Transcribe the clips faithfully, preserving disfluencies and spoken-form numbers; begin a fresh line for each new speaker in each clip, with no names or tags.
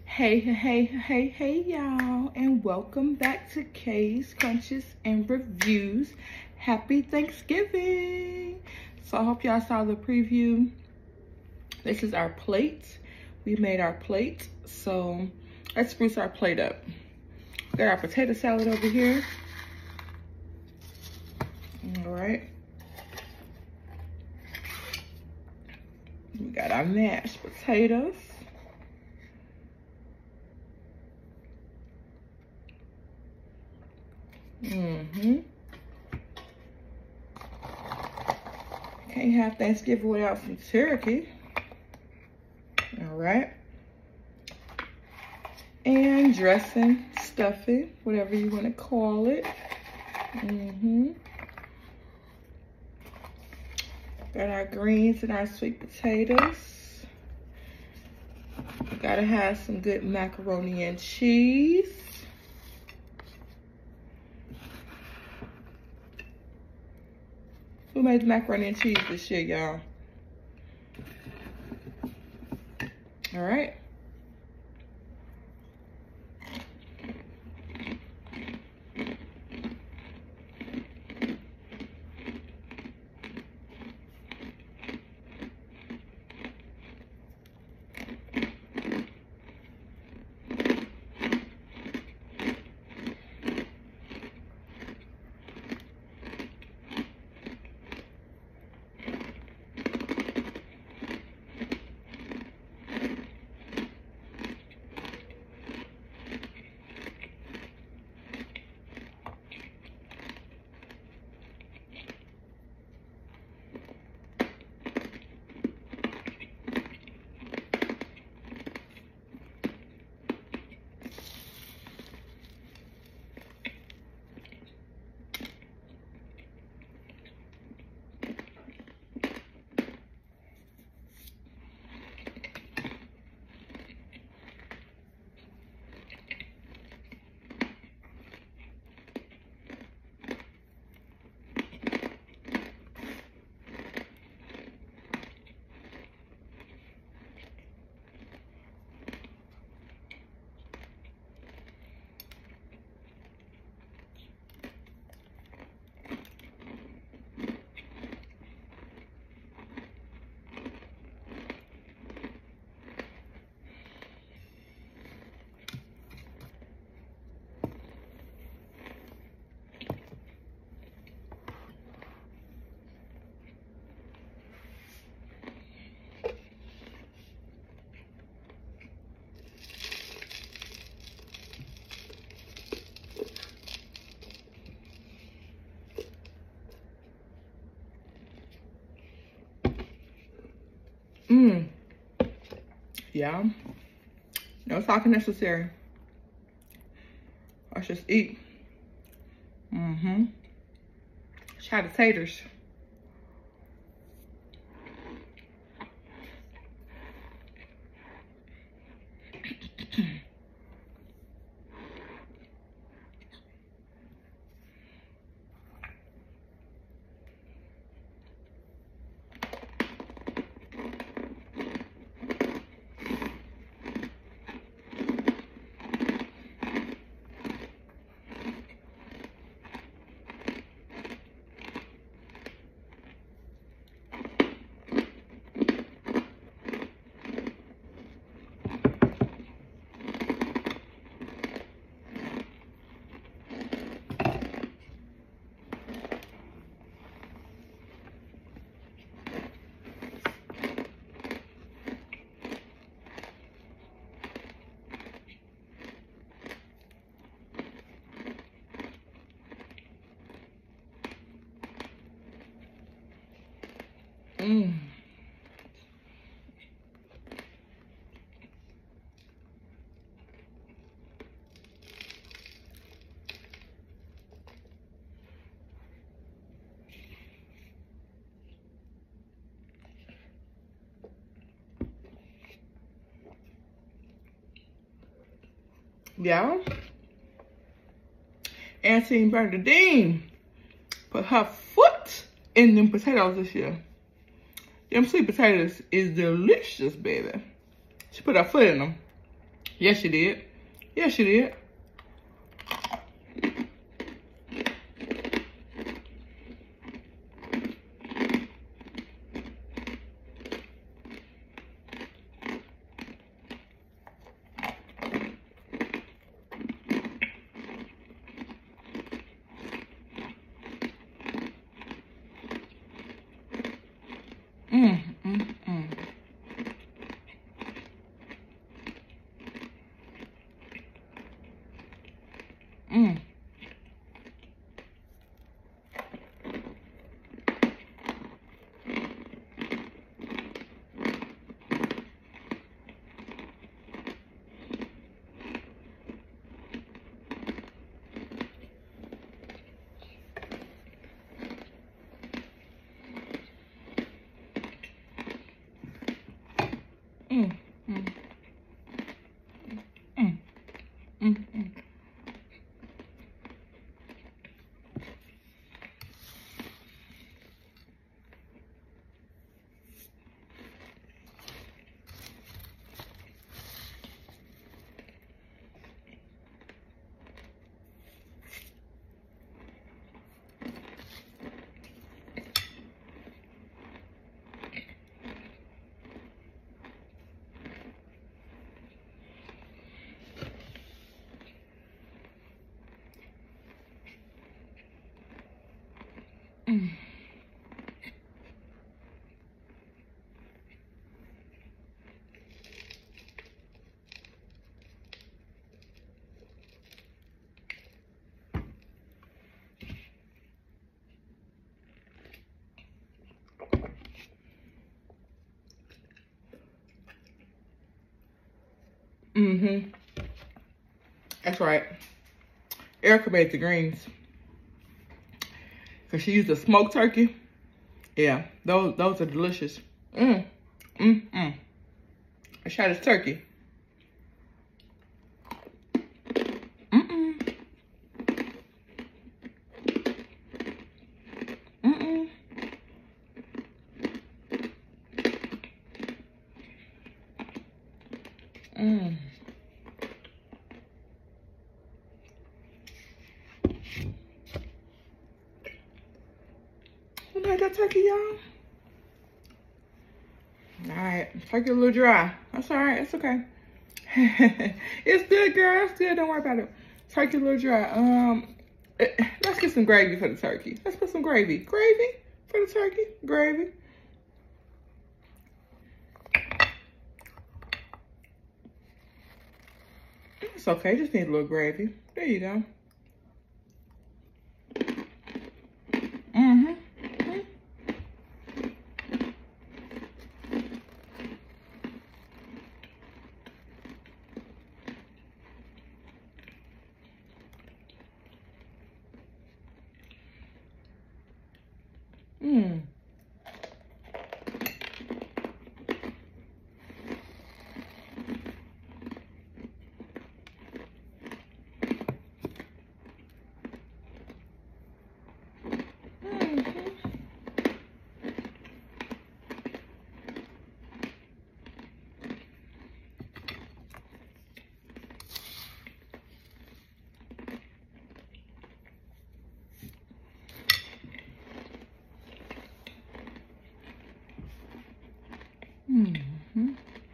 Hey, hey, hey, hey, y'all, and welcome back to Kay's Crunches and Reviews. Happy Thanksgiving. So I hope y'all saw the preview. This is our plate. We made our plate, so let's spruce our plate up. Got our potato salad over here. All right. We got our mashed potatoes. Mm-hmm. Can't have Thanksgiving without some turkey. All right. And dressing, stuffing, whatever you want to call it. Mm-hmm. Got our greens and our sweet potatoes. Gotta have some good macaroni and cheese. Who made macaroni and cheese this year, y'all? All right. Mmm. Yeah. No talking necessary. Let's just eat. Mm-hmm. Try the taters. Mmm. Yeah. Auntie Bernadine put her foot in them potatoes this year. Them sweet potatoes is delicious, baby. She put her foot in them. Yes, you did. Yes, you did. Mm, mm, mm. Mm. Mm, mm, mm, mm, mm. Mm. Mm-hmm. That's right. Erica made the greens. Because she used a smoked turkey. Yeah, those those are delicious. Mm, mm, mm. Let's try this turkey. Mm-mm. Mm-mm. Mm. You like that turkey, y'all? All right, turkey a little dry. That's all right, it's okay. It's good, girl, it's good, don't worry about it. Turkey a little dry. Um, let's get some gravy for the turkey. Let's put some gravy. Gravy for the turkey, gravy. It's okay, just need a little gravy. There you go. Mm-hmm. Mm. Mm-hmm.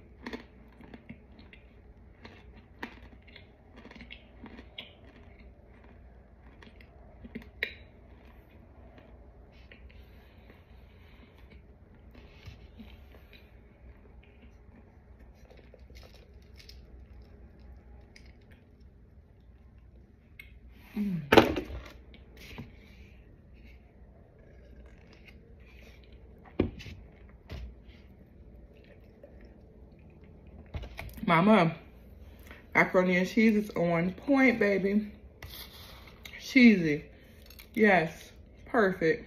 Mm. Mama, macaroni and cheese is on point, baby. Cheesy. Yes, perfect.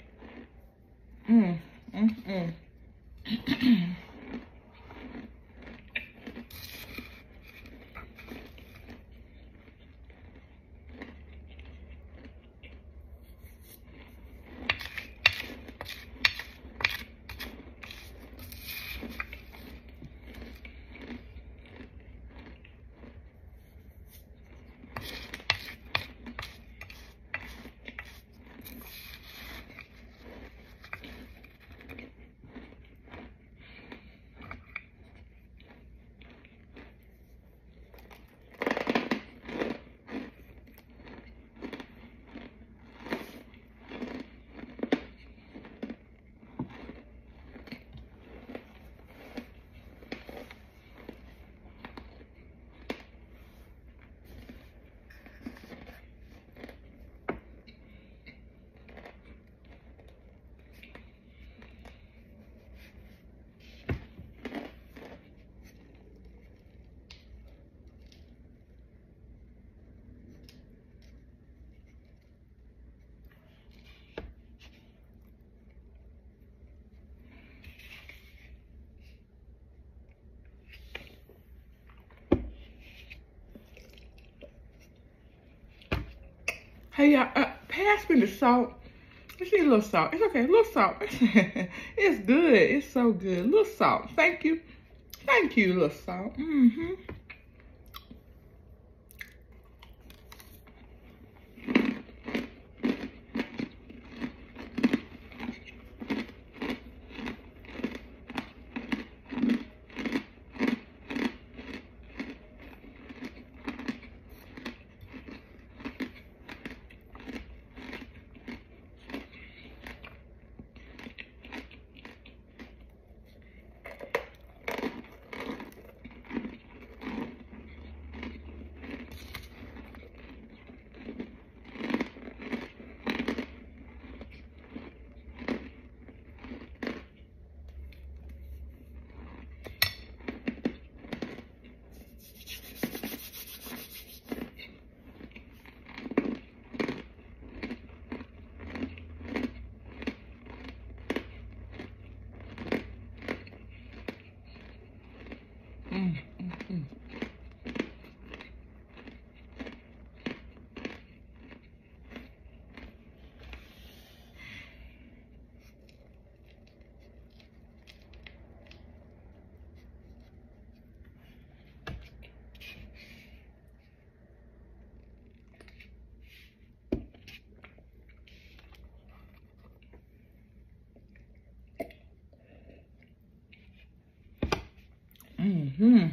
Mm, mm, mm. Hey, y'all, uh, pass me the salt. Just need a little salt. It's okay, a little salt. It's good. It's so good. A little salt. Thank you. Thank you, little salt. Mm-hmm. Mm, mm, mm. Mm-hmm.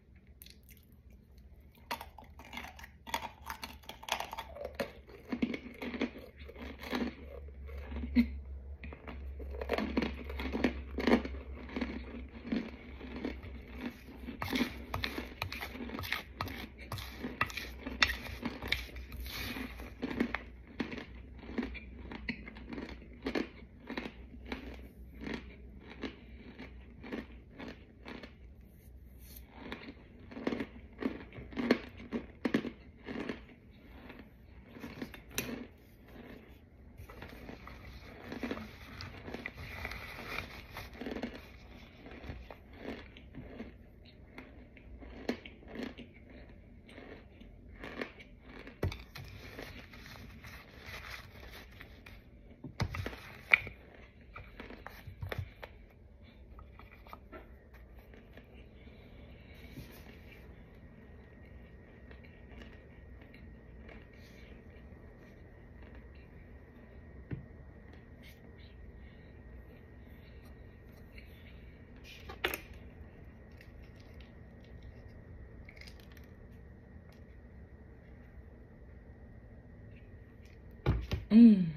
Mm.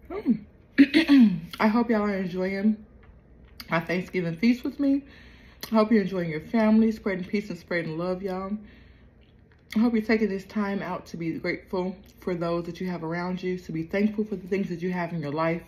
Mm. I hope y'all are enjoying my Thanksgiving feast with me. I hope you're enjoying your family, spreading peace and spreading love, y'all. I hope you're taking this time out to be grateful for those that you have around you, to be thankful for the things that you have in your life,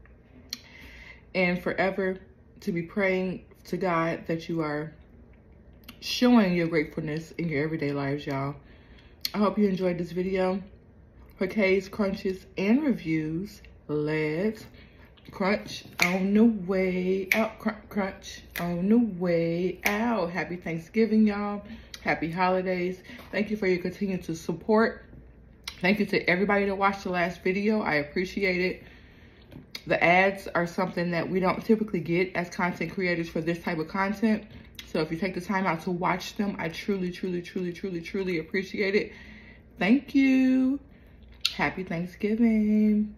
and forever to be praying to God that you are showing your gratefulness in your everyday lives, y'all. I hope you enjoyed this video. For Kay's Crunches and Reviews, let's crunch on the way out. Crunch, crunch on the way out. Happy Thanksgiving, y'all. Happy holidays. Thank you for your continued support. Thank you to everybody that watched the last video. I appreciate it. The ads are something that we don't typically get as content creators for this type of content. So if you take the time out to watch them, I truly, truly, truly, truly, truly appreciate it. Thank you. Happy Thanksgiving.